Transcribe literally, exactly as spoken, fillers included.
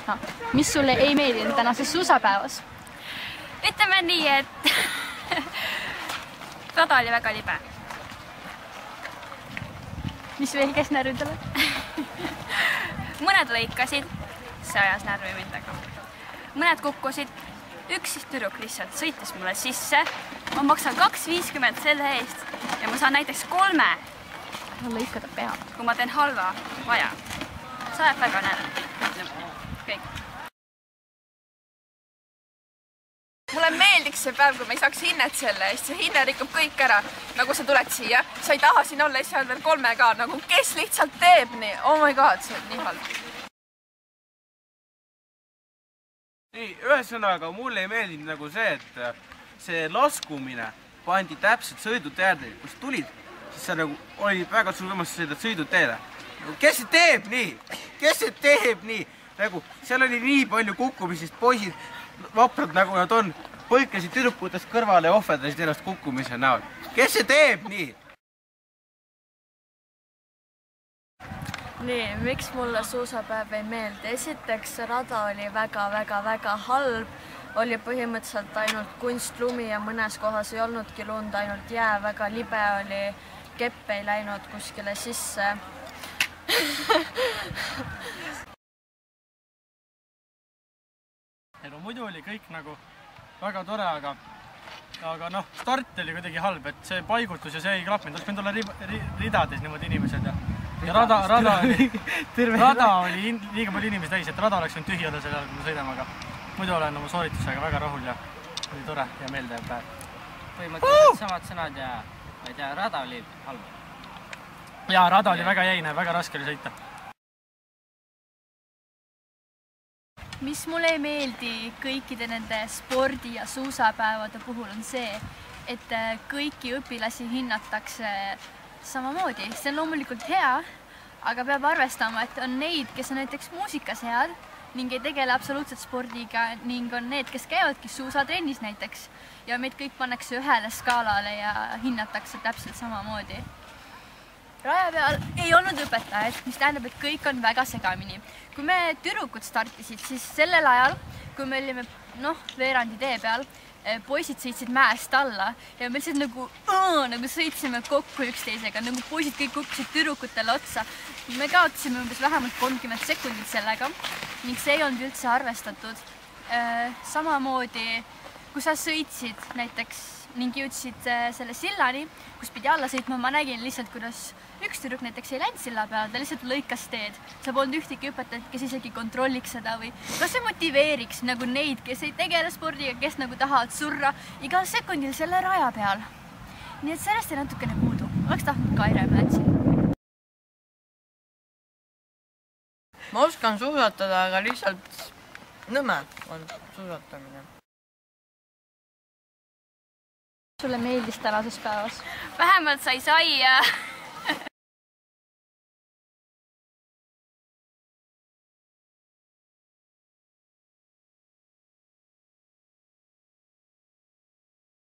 no, mis sulle ei meeldinud tänases suusapäevas? Ütleme nii, et rada oli väga libe. Mis veel käis närvidele? Mõned lõikasid, see ajas närvi mindega. Mõned kukkusid, üks siis tüdruk lihtsalt sõitis mulle sisse. Ma maksan kaks viiskümmend selle eest ja ma saan näiteks kolme. Lõikada peab. Kui ma teen halva vaja. See ajab väga närvi. Kõik. Mulle meeldiks see päev, kui me ei saaks hinnet selle eest. See hinne rikub kõik ära. Nagu sa tuled siia, sa ei taha siin olla, sa oled veel kolme ka. Nagu kes lihtsalt teeb nii? Oh my god, see on nii halb. Ei, ühesõnaga, mulle ei meeldinud nagu see, et see laskumine pandi täpselt sõiduteede. Kui sa tulid, siis sa nagu oli väga suur võimalus sõidad sõiduteele. Kes see teeb nii? Kes see teeb nii? Nagu, seal oli nii palju kukkumisest, poisid vaprad nagu nad on, põikasid tüdrukutest kõrvale ja ohverdasid ennast kukkumise näol. Kes see teeb nii? Nii, miks mulle suusapäev ei meeldi? Esiteks, see rada oli väga-väga-väga halb. Oli põhimõtteliselt ainult kunstlumi ja mõnes kohas ei olnudki lund, ainult jää. Väga libe oli, kepp ei läinud kuskile sisse. No, muidu oli kõik nagu väga tore, aga, aga noh, start oli kuidagi halb, et see paigutus ja see ei klappinud. Oleks pidanud olla ri, ri, ridades niimoodi inimesed ja, ja rada, rada oli, rada oli in, liiga palju inimesi täis, et rada oleks võinud tühi olla selle ajal, kui me sõidame, aga muidu olen oma sooritusega väga rahul ja oli tore ja meeldev päev. Põhimõtteliselt uh! samad sõnad ja ma ei tea, rada oli halb. Jaa, rada oli väga jäine, väga raske oli sõita. Mis mulle ei meeldi kõikide nende spordi- ja suusapäevade puhul on see, et kõiki õpilasi hinnatakse samamoodi. See on loomulikult hea, aga peab arvestama, et on neid, kes on näiteks muusikas head ning ei tegele absoluutselt spordiga ning on need, kes käivadki suusatrennis näiteks. Ja meid kõik pannakse ühele skaalale ja hinnatakse täpselt samamoodi. Raja peal ei olnud õpetajaid, mis tähendab, et kõik on väga segamini. Kui me tüdrukud startisid, siis sellel ajal, kui me olime noh, veerandi tee peal, poisid sõitsid mäest alla ja me lihtsalt nagu, õõ, nagu sõitsime kokku üksteisega, nagu poisid kõik kukkusid tüdrukutele otsa. Me kaotasime umbes vähemalt kolmkümmend sekundit sellega ning see ei olnud üldse arvestatud. Samamoodi, kui sa sõitsid näiteks ning jõudsid selle sillani, kus pidi alla sõitma, ma nägin lihtsalt, kuidas üks tüdruk näiteks ei läinud silla peale, ta lihtsalt lõikas teed. Sa polnud ühtegi õpetajat, kes isegi kontrolliks seda või kas see motiveeriks nagu neid, kes ei tegele spordiga, kes nagu tahavad surra igal sekundil selle raja peal. Nii et sellest ei natukene puudu. Oleks tahtnud ka Ironman siin. Ma oskan suusatada, aga lihtsalt nõme on suusatamine. Sulle meeldis tänases päevas? Vähemalt sai saia.